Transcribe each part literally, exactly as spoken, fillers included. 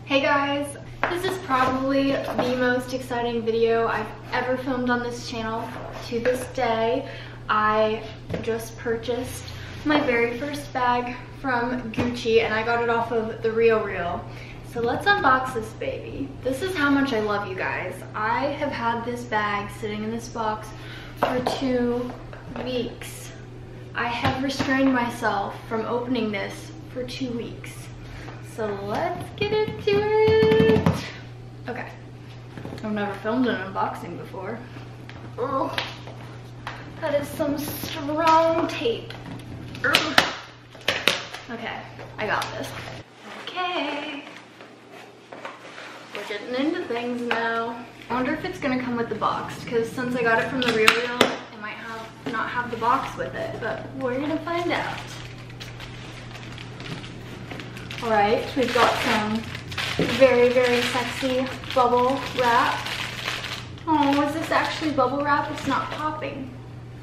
Hey guys, this is probably the most exciting video I've ever filmed on this channel to this day. I just purchased my very first bag from Gucci and I got it off of The Real Real. So let's unbox this baby. This is how much I love you guys. I have had this bag sitting in this box for two weeks. I have restrained myself from opening this for two weeks. So let's get into it. Okay, I've never filmed an unboxing before. Oh, that is some strong tape. Ugh. Okay, I got this. Okay, we're getting into things now. I wonder if it's gonna come with the box, because since I got it from The Real Real, it might have not have the box with it, but we're gonna find out. All right, we've got some very, very sexy bubble wrap. Oh, is this actually bubble wrap? It's not popping.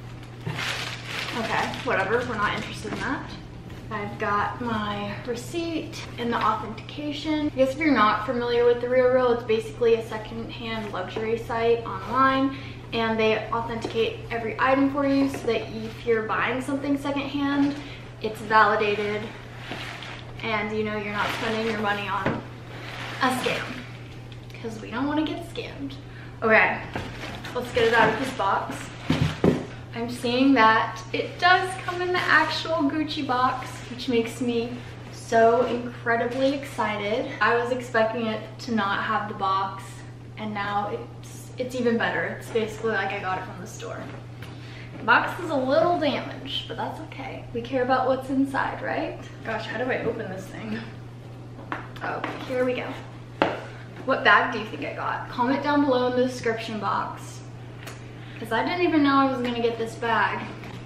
Okay, whatever, we're not interested in that. I've got my receipt and the authentication. I guess if you're not familiar with The Real Real, it's basically a secondhand luxury site online, and they authenticate every item for you so that if you're buying something secondhand, it's validated and you know you're not spending your money on a scam, because we don't want to get scammed. Okay, let's get it out of this box. I'm seeing that it does come in the actual Gucci box, which makes me so incredibly excited. I was expecting it to not have the box, and now it's it's even better. It's basically like I got it from the store. The box is a little damaged, but that's okay. We care about what's inside, right? Gosh, how do I open this thing? Oh, here we go. What bag do you think I got? Comment down below in the description box, because I didn't even know I was gonna get this bag.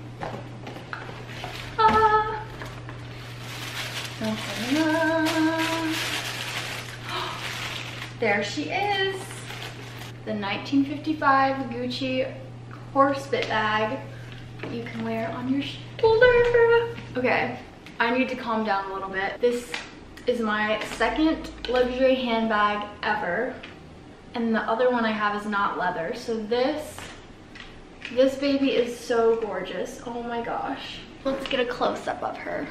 Ah. There she is. The nineteen fifty-five Gucci horsebit bag that you can wear on your shoulder. Okay, I need to calm down a little bit. This is my second luxury handbag ever, and the other one I have is not leather. So this, this baby is so gorgeous. Oh my gosh. Let's get a close-up of her.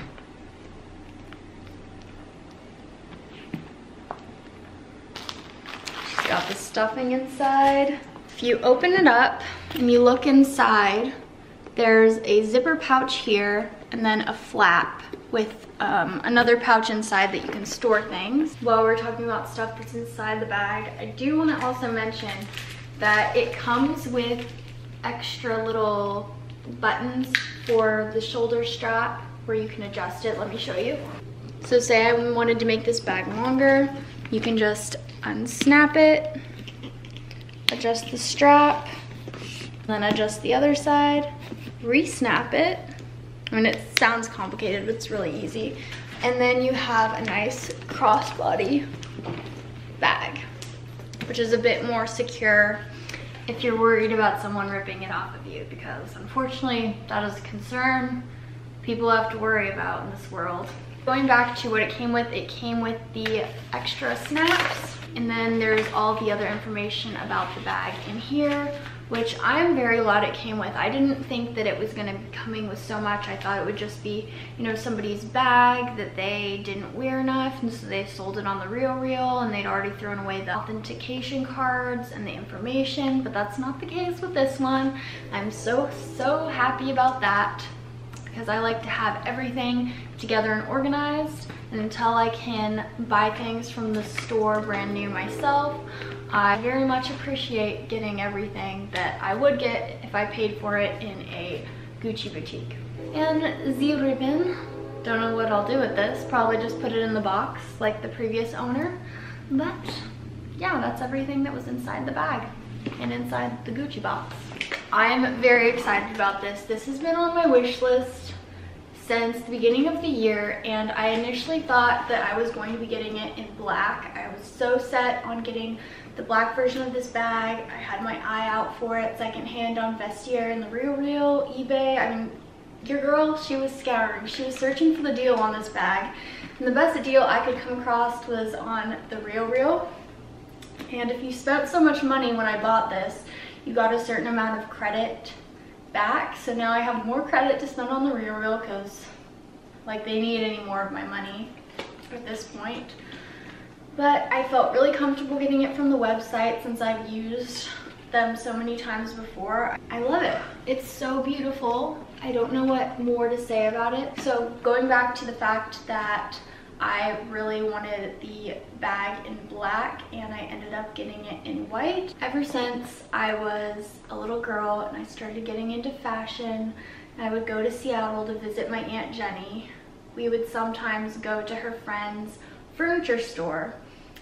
She's got the stuffing inside. If you open it up and you look inside, there's a zipper pouch here and then a flap with um, another pouch inside that you can store things. While we're talking about stuff that's inside the bag, I do want to also mention that it comes with extra little buttons for the shoulder strap where you can adjust it. Let me show you. So say I wanted to make this bag longer, you can just unsnap it, adjust the strap, then adjust the other side, re-snap it. I mean, it sounds complicated, but it's really easy. And then you have a nice crossbody bag, which is a bit more secure if you're worried about someone ripping it off of you, because unfortunately that is a concern people have to worry about in this world. Going back to what it came with, it came with the extra snaps, and then there's all the other information about the bag in here, which I'm very glad it came with. I didn't think that it was gonna be coming with so much. I thought it would just be, you know, somebody's bag that they didn't wear enough, and so they sold it on The Real Real, and they'd already thrown away the authentication cards and the information, but that's not the case with this one. I'm so, so happy about that, because I like to have everything together and organized, and until I can buy things from the store brand new myself, I very much appreciate getting everything that I would get if I paid for it in a Gucci boutique. And the ribbon, don't know what I'll do with this, probably just put it in the box like the previous owner, but yeah, that's everything that was inside the bag and inside the Gucci box. I'm very excited about this. This has been on my wish list since the beginning of the year, and I initially thought that I was going to be getting it in black. I was so set on getting the black version of this bag. I had my eye out for it secondhand on Vestiaire and The Real Real, eBay. I mean, your girl, she was scouring. She was searching for the deal on this bag. And the best deal I could come across was on the RealReal. And if you spent so much money when I bought this, you got a certain amount of credit back. So now I have more credit to spend on the RealReal because like they need any more of my money at this point. But I felt really comfortable getting it from the website since I've used them so many times before. I love it. It's so beautiful. I don't know what more to say about it. So going back to the fact that I really wanted the bag in black and I ended up getting it in white. Ever since I was a little girl and I started getting into fashion, I would go to Seattle to visit my Aunt Jenny. We would sometimes go to her friend's furniture store,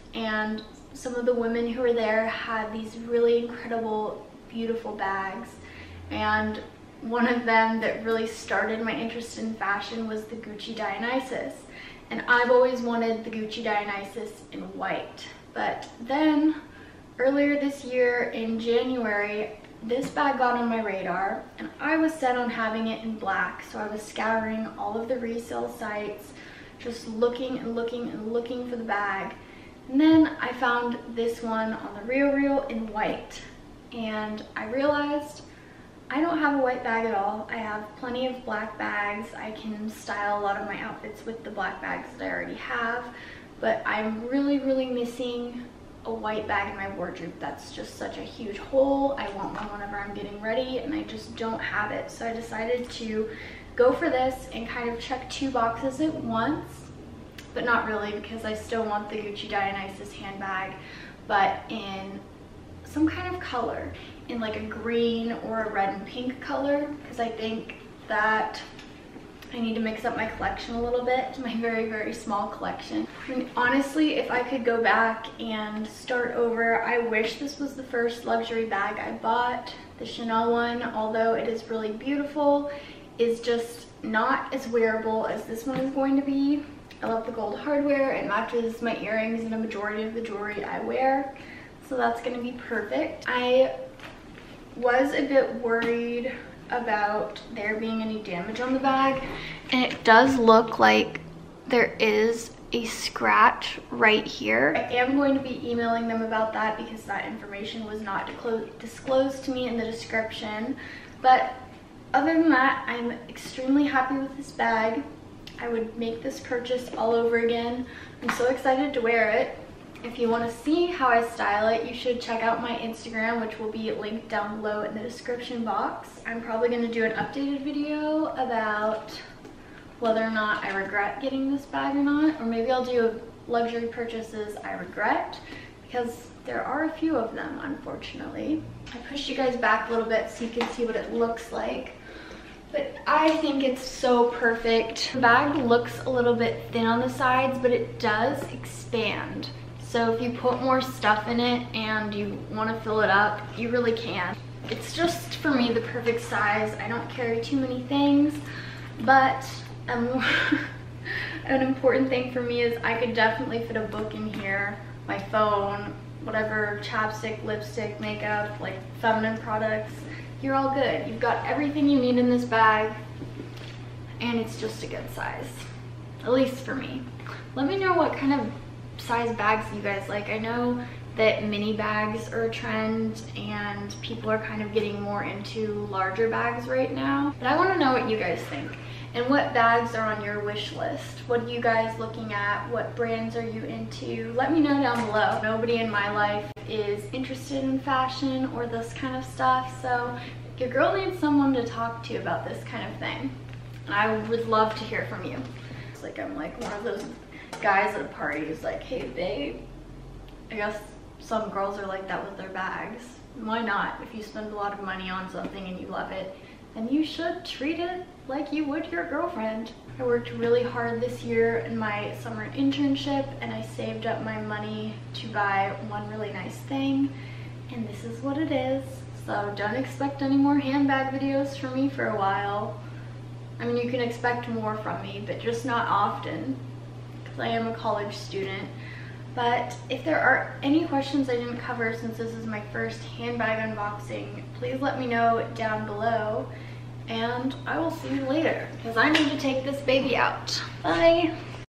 and some of the women who were there had these really incredible, beautiful bags. And one of them that really started my interest in fashion was the Gucci Dionysus. And I've always wanted the Gucci Dionysus in white. But then earlier this year in January, this bag got on my radar and I was set on having it in black. So I was scouring all of the resale sites, just looking and looking and looking for the bag. And then I found this one on the RealReal in white. And I realized I don't have a white bag at all. I have plenty of black bags. I can style a lot of my outfits with the black bags that I already have, but I'm really, really missing a white bag in my wardrobe. That's just such a huge hole. I want one whenever I'm getting ready and I just don't have it. So I decided to go for this and kind of check two boxes at once, but not really because I still want the Gucci Dionysus handbag, but in some kind of color, in like a green or a red and pink color, because I think that I need to mix up my collection a little bit, my very, very small collection. I mean, honestly, if I could go back and start over, I wish this was the first luxury bag I bought. The Chanel one, although it is really beautiful, is just not as wearable as this one is going to be. I love the gold hardware. It matches my earrings and a majority of the jewelry I wear, so that's gonna be perfect. I was a bit worried about there being any damage on the bag, and it does look like there is a scratch right here. I am going to be emailing them about that because that information was not disclosed to me in the description. But other than that, I'm extremely happy with this bag. I would make this purchase all over again. I'm so excited to wear it. If you want to see how I style it, you should check out my Instagram, which will be linked down below in the description box. I'm probably going to do an updated video about whether or not I regret getting this bag or not, or maybe I'll do luxury purchases I regret, because there are a few of them, unfortunately. I pushed you guys back a little bit so you can see what it looks like, but I think it's so perfect. The bag looks a little bit thin on the sides, but it does expand. So if you put more stuff in it and you want to fill it up, you really can. It's just, for me, the perfect size. I don't carry too many things, but um, an important thing for me is I could definitely fit a book in here, my phone, whatever, chapstick, lipstick, makeup, like feminine products. You're all good. You've got everything you need in this bag, and it's just a good size, at least for me. Let me know what kind of size bags you guys like. I know that mini bags are a trend and people are kind of getting more into larger bags right now, but I want to know what you guys think and what bags are on your wish list. What are you guys looking at? What brands are you into? Let me know down below. Nobody in my life is interested in fashion or this kind of stuff, so your girl needs someone to talk to about this kind of thing, and I would love to hear from you. It's like I'm like one of those guys at a party who's like, hey babe. I guess some girls are like that with their bags. Why not? If you spend a lot of money on something and you love it, then you should treat it like you would your girlfriend. I worked really hard this year in my summer internship and I saved up my money to buy one really nice thing, and this is what it is. So don't expect any more handbag videos from me for a while. I mean, you can expect more from me, but just not often, because I am a college student. But if there are any questions I didn't cover since this is my first handbag unboxing, please let me know down below. and I will see you later because I need to take this baby out. Bye.